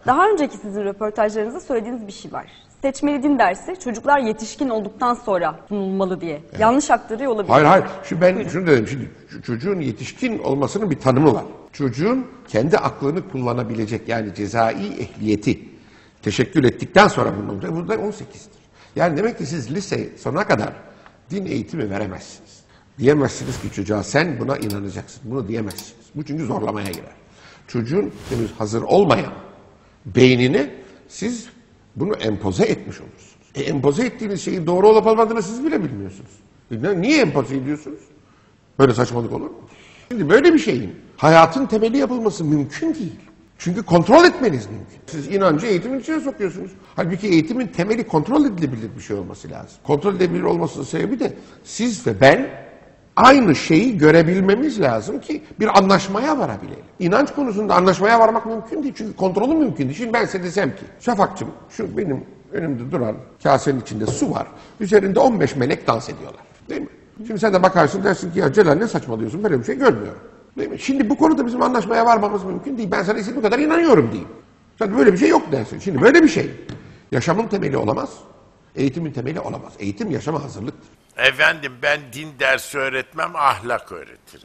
Daha önceki sizin röportajlarınızda söylediğiniz bir şey var. Seçmeli din dersi çocuklar yetişkin olduktan sonra sunulmalı diye. Evet. Yanlış aktarıyor olabilir. Hayır. Şimdi ben şunu dedim. Şimdi çocuğun yetişkin olmasının bir tanımı var. Çocuğun kendi aklını kullanabilecek, yani cezai ehliyeti teşekkül ettikten sonra bu da 18'dir. Yani demek ki siz lise sonuna kadar din eğitimi veremezsiniz. Diyemezsiniz ki çocuğa sen buna inanacaksın. Bunu diyemezsiniz. Bu çünkü zorlamaya girer. Çocuğun henüz hazır olmayan beynini siz bunu empoze etmiş olursunuz. Empoze ettiğiniz şeyin doğru olup olmadığını siz bile bilmiyorsunuz. Niye empoze ediyorsunuz? Böyle saçmalık olur mu? Şimdi böyle bir şeyin hayatın temeli yapılması mümkün değil. Çünkü kontrol etmeniz mümkün. Siz inancı eğitimin içine sokuyorsunuz. Halbuki eğitimin temeli kontrol edilebilir bir şey olması lazım. Kontrol edilebilir olmasının sebebi de siz ve ben aynı şeyi görebilmemiz lazım ki bir anlaşmaya varabilelim. İnanç konusunda anlaşmaya varmak mümkün değil. Çünkü kontrolü mümkün değil. Şimdi ben size desem ki Şafak'cığım şu benim önümde duran kasenin içinde su var. Üzerinde 15 melek dans ediyorlar. Değil mi? Şimdi sen de bakarsın dersin ki ya Celal ne saçmalıyorsun, böyle bir şey görmüyorum. Değil mi? Şimdi bu konuda bizim anlaşmaya varmamız mümkün değil. Ben sana istediğim kadar inanıyorum diyeyim. Sen böyle bir şey yok dersin. Şimdi böyle bir şey yaşamın temeli olamaz. Eğitimin temeli olamaz. Eğitim yaşama hazırlıktır. Efendim ben din dersi öğretmem, ahlak öğretirim.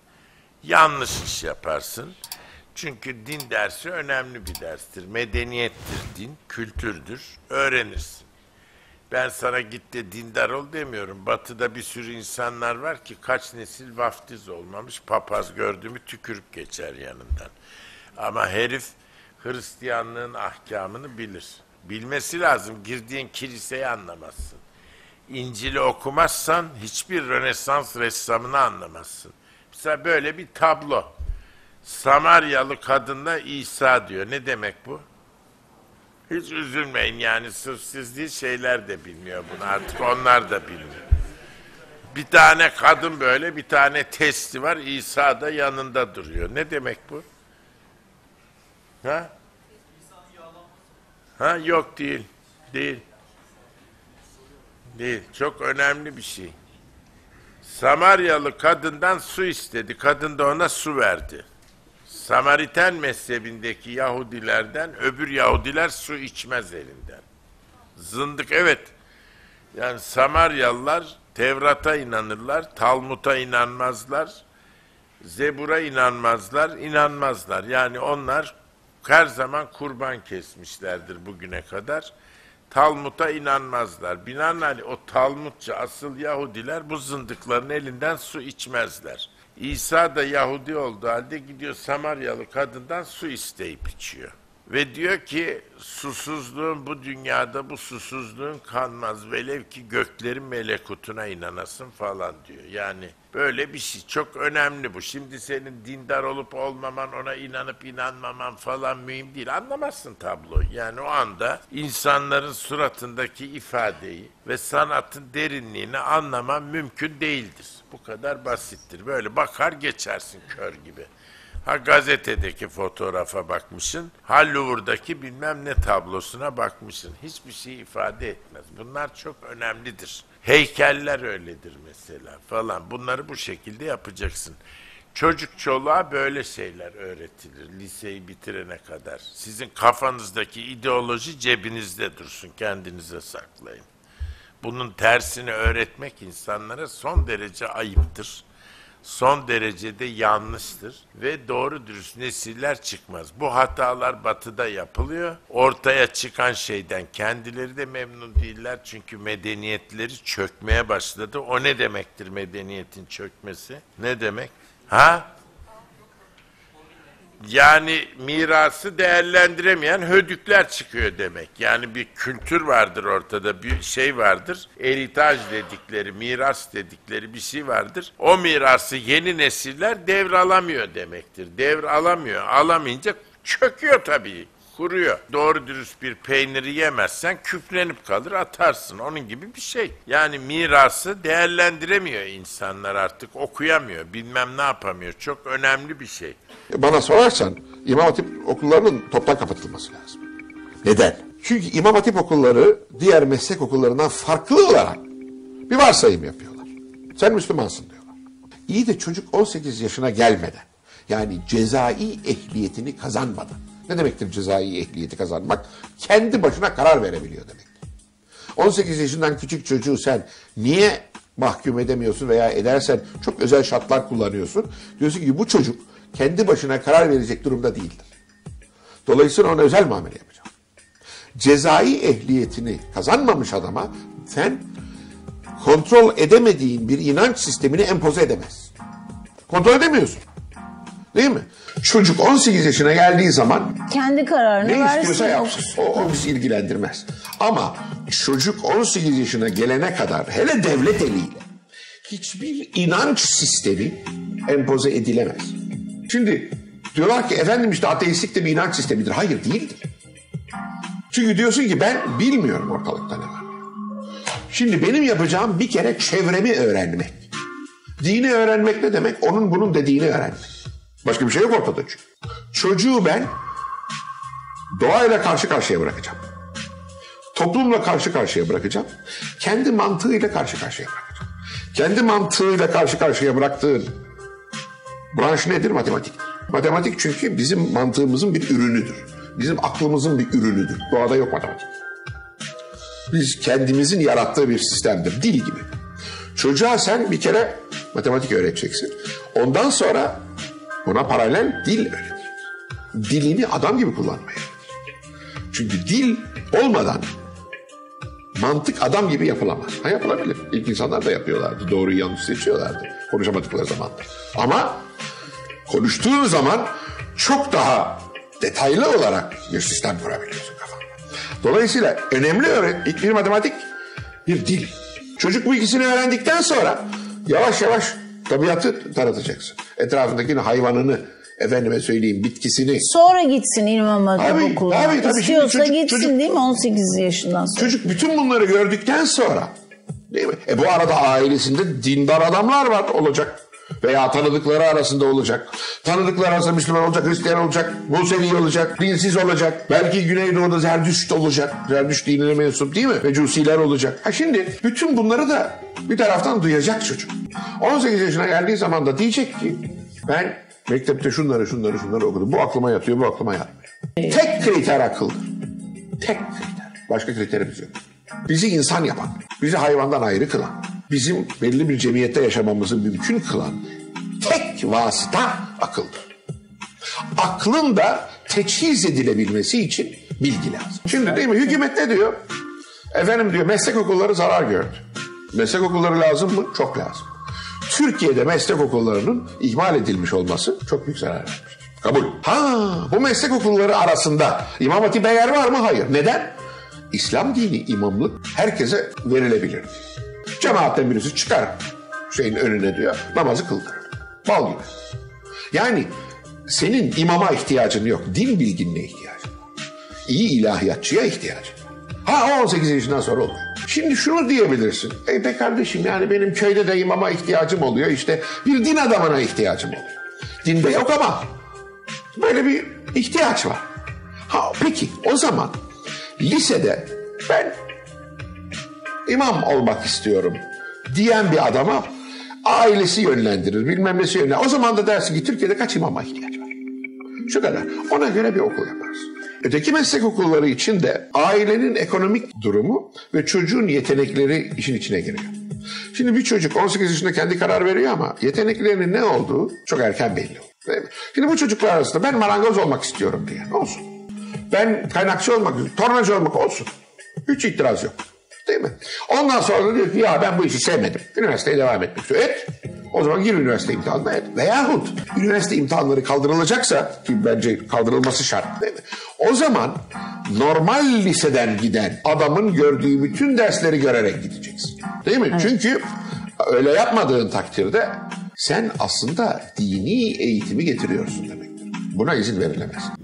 Yanlış iş yaparsın. Çünkü din dersi önemli bir derstir. Medeniyettir din, kültürdür. Öğrenirsin. Ben sana git de dindar ol demiyorum. Batı'da bir sürü insanlar var ki kaç nesil vaftiz olmamış, papaz gördü mü tükürüp geçer yanından. Ama herif Hristiyanlığın ahkamını bilir. Bilmesi lazım, girdiğin kiliseyi anlamazsın. İncil'i okumazsan hiçbir Rönesans ressamını anlamazsın. Mesela böyle bir tablo. Samaryalı kadınla İsa diyor. Ne demek bu? Hiç üzülmeyin yani, sırf siz değil şeyler de bilmiyor bunu, artık onlar da bilmiyor. Bir tane kadın böyle, bir tane testi var, İsa da yanında duruyor. Ne demek bu? Ha? Ha yok değil. Değil. Çok önemli bir şey. Samaryalı kadından su istedi. Kadın da ona su verdi. Samariten mezhebindeki Yahudilerden öbür Yahudiler su içmez elinden. Zındık, evet. Yani Samaryalılar Tevrat'a inanırlar, Talmud'a inanmazlar, Zebur'a inanmazlar. Yani onlar her zaman kurban kesmişlerdir bugüne kadar. Talmud'a inanmazlar. Binaenaleyh o Talmudçu asıl Yahudiler bu zındıkların elinden su içmezler. İsa da Yahudi olduğu halde gidiyor Samaryalı kadından su isteyip içiyor. Ve diyor ki susuzluğun bu dünyada, bu susuzluğun kanmaz velev ki göklerin melekutuna inanasın falan diyor. Yani böyle bir şey, çok önemli bu. Şimdi senin dindar olup olmaman, ona inanıp inanmaman falan mühim değil. Anlamazsın tabloyu. Yani o anda insanların suratındaki ifadeyi ve sanatın derinliğini anlaman mümkün değildir. Bu kadar basittir. Böyle bakar geçersin kör gibi. Ha gazetedeki fotoğrafa bakmışsın, ha Louvre'daki bilmem ne tablosuna bakmışsın. Hiçbir şey ifade etmez. Bunlar çok önemlidir. Heykeller öyledir mesela falan. Bunları bu şekilde yapacaksın. Çocuk çoluğa böyle şeyler öğretilir liseyi bitirene kadar. Sizin kafanızdaki ideoloji cebinizde dursun, kendinize saklayın. Bunun tersini öğretmek insanlara son derece ayıptır. Son derecede yanlıştır ve doğru dürüst nesiller çıkmaz. Bu hatalar Batı'da yapılıyor. Ortaya çıkan şeyden kendileri de memnun değiller çünkü medeniyetleri çökmeye başladı. O ne demektir medeniyetin çökmesi? Ne demek? Ha? Yani mirası değerlendiremeyen hödükler çıkıyor demek. Yani bir kültür vardır ortada, bir şey vardır. Eritaj dedikleri, miras dedikleri bir şey vardır. O mirası yeni nesiller devralamıyor demektir. Devralamıyor. Alamayınca çöküyor tabii. Kuruyor. Doğru dürüst bir peyniri yemezsen küflenip kalır, atarsın. Onun gibi bir şey. Yani mirası değerlendiremiyor insanlar artık. Okuyamıyor, bilmem ne yapamıyor. Çok önemli bir şey. Bana sorarsan İmam Hatip okullarının toptan kapatılması lazım. Neden? Çünkü İmam Hatip okulları diğer meslek okullarından farklı olarak bir varsayım yapıyorlar. Sen Müslümansın diyorlar. İyi de çocuk 18 yaşına gelmeden, yani cezai ehliyetini kazanmadan Ne demektir cezai ehliyeti kazanmak? Kendi başına karar verebiliyor demektir. 18 yaşından küçük çocuğu sen niye mahkum edemiyorsun veya edersen çok özel şartlar kullanıyorsun. Diyorsun ki bu çocuk kendi başına karar verecek durumda değildir. Dolayısıyla ona özel muamele yapacağım. Cezai ehliyetini kazanmamış adama sen kontrol edemediğin bir inanç sistemini empoze edemezsin. Kontrol edemiyorsun. Değil mi? Çocuk 18 yaşına geldiği zaman Kendi kararını ne versin. istiyorsa yapsın. O bizi ilgilendirmez. Ama çocuk 18 yaşına gelene kadar hele devlet eliyle hiçbir inanç sistemi empoze edilemez. Şimdi diyorlar ki efendim işte ateistlik de bir inanç sistemidir. Hayır değildir. Çünkü diyorsun ki ben bilmiyorum ortalıkta ne var. Şimdi benim yapacağım bir kere çevremi öğrenmek. Dini öğrenmek ne demek? Onun bunun dediğini öğrenmek. Başka bir şey yok ortada çünkü. Çocuğu ben doğayla karşı karşıya bırakacağım. Toplumla karşı karşıya bırakacağım. Kendi mantığıyla karşı karşıya bırakacağım. Kendi mantığıyla karşı karşıya bıraktığın branş nedir? Matematiktir. Matematik çünkü bizim mantığımızın bir ürünüdür. Bizim aklımızın bir ürünüdür. Doğada yok matematik. Biz kendimizin yarattığı bir sistemdir. Dil gibi. Çocuğa sen bir kere matematik öğreteceksin. Ondan sonra ona paralel dil öğretir. Dilini adam gibi kullanmayı öğretir. Çünkü dil olmadan mantık adam gibi yapılamaz. Ha yapılabilir. İlk insanlar da yapıyorlardı. Doğruyu yanlış seçiyorlardı. Konuşamadıkları zaman. Ama konuştuğun zaman çok daha detaylı olarak bir sistem kurabiliyorsun kafanda. Dolayısıyla önemli ilk bir matematik, bir dil. Çocuk bu ikisini öğrendikten sonra yavaş yavaş tabiatı tanıtacaksın. Etrafındaki hayvanını, efendime söyleyeyim bitkisini. Sonra gitsin İmam Hatip Tabii, Okulu'na. tabii. Şimdi İstiyorsa gitsin çocuk- değil mi 18 yaşından sonra? Çocuk bütün bunları gördükten sonra değil mi? Bu arada ailesinde dindar adamlar var olacak. Veya tanıdıkları arasında olacak. Tanıdıkları arasında Müslüman olacak, Hristiyan olacak, Musevi olacak, dinsiz olacak. Belki Güneydoğu'da Zerdüşt olacak. Zerdüşt dinine mensup değil mi? Mecusiler olacak. Şimdi bütün bunları da bir taraftan duyacak çocuk. 18 yaşına geldiği zaman da diyecek ki ben mektepte şunları okudum. Bu aklıma yatıyor, bu aklıma yatmıyor. Tek kriter akıldır. Tek kriter. Başka kriterimiz yok. Bizi insan yapan, bizi hayvandan ayrı kılan, bizim belli bir cemiyette yaşamamızı mümkün kılan tek vasıta akıldır. Aklın da teçhiz edilebilmesi için bilgi lazım. Şimdi değil mi? Hükümet ne diyor? Efendim diyor meslek okulları zarar gördü. Meslek okulları lazım mı? Çok lazım. Türkiye'de meslek okullarının ihmal edilmiş olması çok büyük zarar vermiş. Kabul. Bu meslek okulları arasında İmam Hatip'e yer var mı? Hayır. Neden? İslam dini imamlık herkese verilebilir. Cemaatten birisi çıkar şeyin önüne diyor, namazı kıldırır. Bal gibi. Yani senin imama ihtiyacın yok, din bilginine ihtiyacın var. İyi ilahiyatçıya ihtiyacın var. 18 yaşından sonra olur. Şimdi şunu diyebilirsin. Be kardeşim yani benim köyde de imama ihtiyacım oluyor. İşte bir din adamına ihtiyacım oluyor. Dinde yok ama böyle bir ihtiyaç var. Peki o zaman lisede ben imam olmak istiyorum diyen bir adama ailesi yönlendirir, bilmem nesi yönlendirir. O zaman da dersin ki Türkiye'de kaç imama ihtiyaç var? Şu kadar. Ona göre bir okul yaparız. Öteki meslek okulları için de ailenin ekonomik durumu ve çocuğun yetenekleri işin içine giriyor. Şimdi bir çocuk 18 yaşında kendi karar veriyor ama yeteneklerinin ne olduğu çok erken belli olur. Değil mi? Şimdi bu çocuklar arasında ben marangoz olmak istiyorum diye. Ne olsun? Ben kaynakçı olmak, tornacı olmak olsun. Hiç itiraz yok. Değil mi? Ondan sonra da diyor ki ya ben bu işi sevmedim. Üniversiteye devam etmek istiyorum. Et. O zaman gir üniversite imtihanına et. Veyahut üniversite imtihanları kaldırılacaksa ki bence kaldırılması şart değil mi? O zaman normal liseden giden adamın gördüğü bütün dersleri görerek gideceksin. Değil mi? Evet. Çünkü öyle yapmadığın takdirde sen aslında dini eğitimi getiriyorsun demektir. Buna izin verilemez.